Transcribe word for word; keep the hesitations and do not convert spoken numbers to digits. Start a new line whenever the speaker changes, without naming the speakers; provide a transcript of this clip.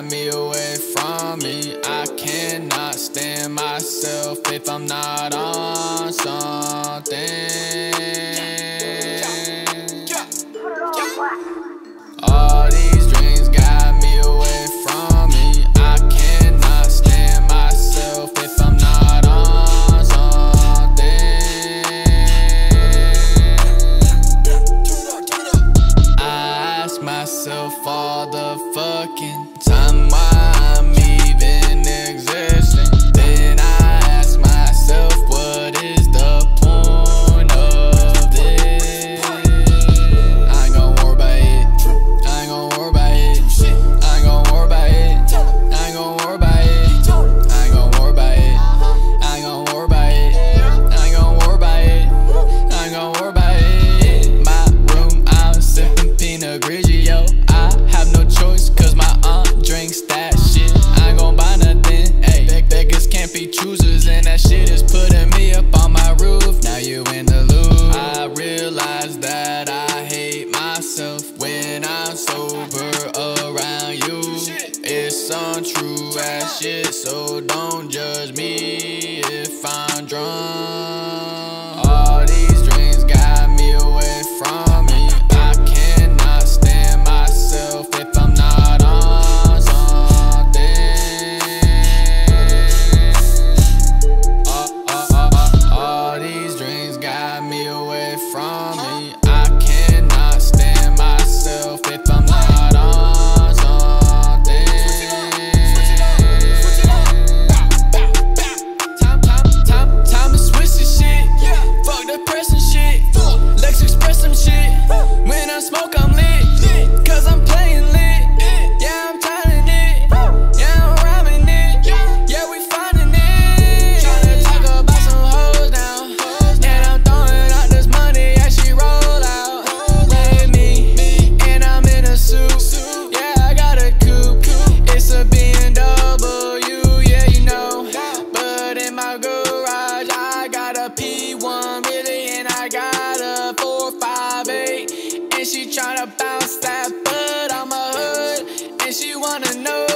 got me away from me. I cannot stand myself if I'm not on something. All these dreams got me away from me. I cannot stand myself if I'm not on something. I ask myself all the fucking time why I'm even existing. Then I ask myself, what is the point of this? I ain't gon' worry about it. I ain't gon' worry about it. I ain't gon' worry about it. I ain't gon' worry about it. I ain't gon' worry about it. I ain't gon' worry about it. I ain't gon' worry about it. I ain't gon' worry about it. My room, I'm sipping Pinot Grigio. I have no choice, cause my aunt drinks that shit. I ain't gon' buy nothing, ayy. Beg beggars can't be choosers, and that shit is putting me up on my roof. Now you in the loop. I realize that I hate myself when I'm sober around you. It's untrue as shit, so don't judge me if I'm drunk. All these dreams got me away from me. I cannot stand myself if I'm not on something. All, all, all, all these dreams got me away from me. I cannot stand myself if I'm not on something. Time, time, time, time to switch this shit. Fuck the press and shit. Let's express some shit. When I smoke, I'm lit. Cause I'm playing lit. Yeah, I'm telling it. Yeah, I'm rhyming it. Yeah, we finding it. Tryna talk about some hoes now. And I'm throwing out this money as she roll out. With me, and I'm in a suit. Yeah, I got a coupe. It's a B M W, yeah, you know. But in my garage, I got a P one really, and I got a four five eight. And she tryna bounce that butt on my hood, and she wanna know